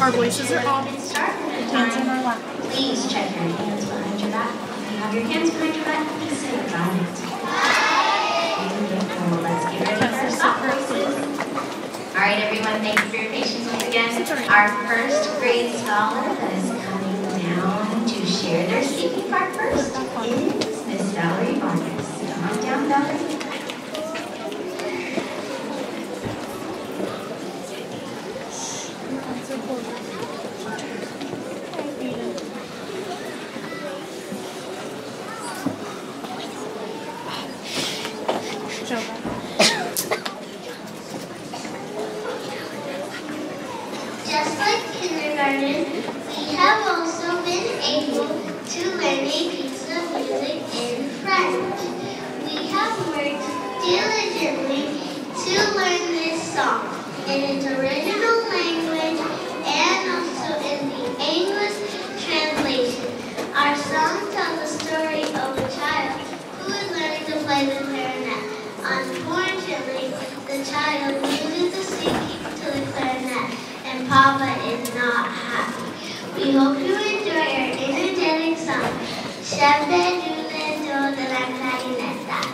Our voices are off. Hands in our lap. Please check your hands behind your back. If you have your hands behind your back, please say got it. Beautiful. Let's get ready for our stop voices. Alright everyone, thank you for your patience once again. Our first grade scholar that is coming down to share their speaking part first is Miss Valerie Vargas. Come on down, Valerie. Just like kindergarten, we have also been able to learn a piece of music in French. We have worked diligently to learn this song in its original language and also in the English translation. Our song tells the story of a child who is learning to play the clarinet. Unfortunately, the child uses the C key to the clarinet, and Papa is not happy. We hope you enjoy our energetic song, J'avais du ledo de la clarinette.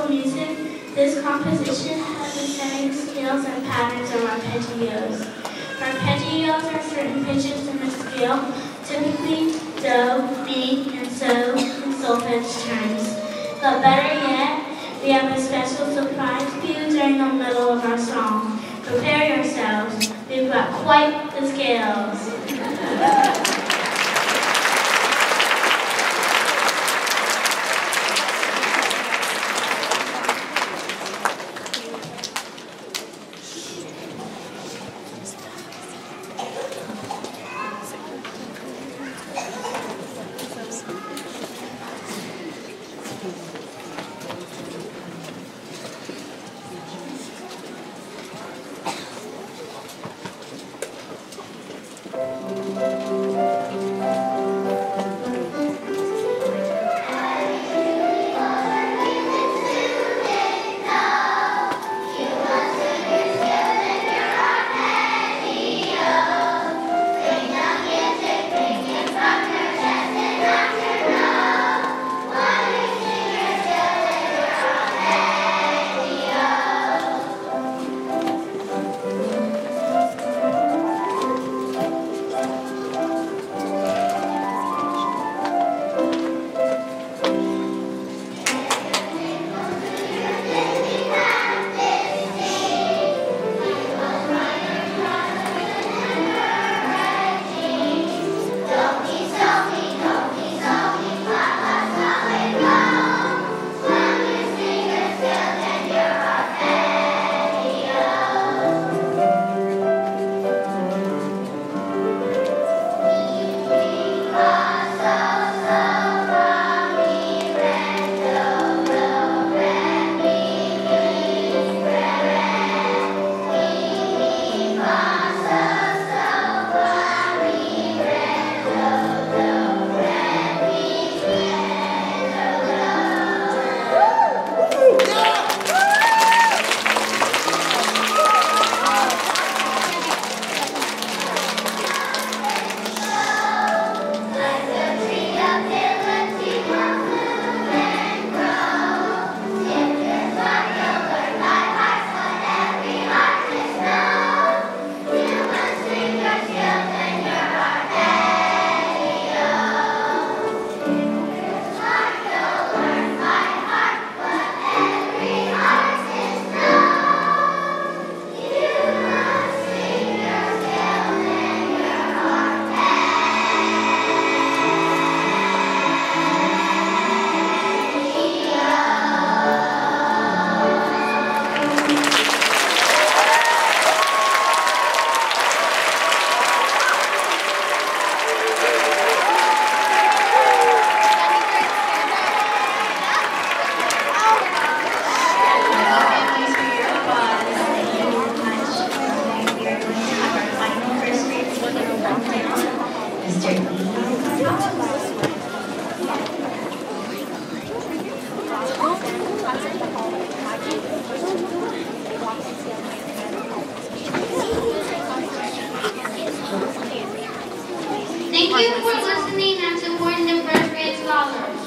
classical music, this composition has the same scales and patterns of arpeggios. Arpeggios are certain pitches in the scale, typically do, mi, and so in solfege terms. But better yet, we have a special surprise for you during the middle of our song. Prepare yourselves, we've got quite the scales. Thank you for listening and supporting the first grade scholars.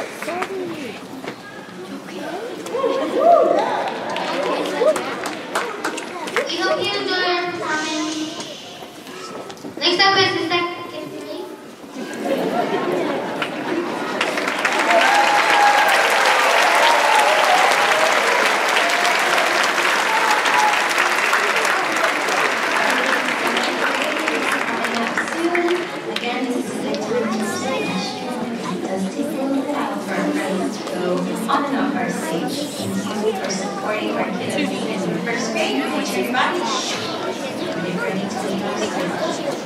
We hope you enjoy our performance. Next up is the second grade. On and off our stage. Thank you for supporting our kiddos in first grade. Everybody, get ready to leave us.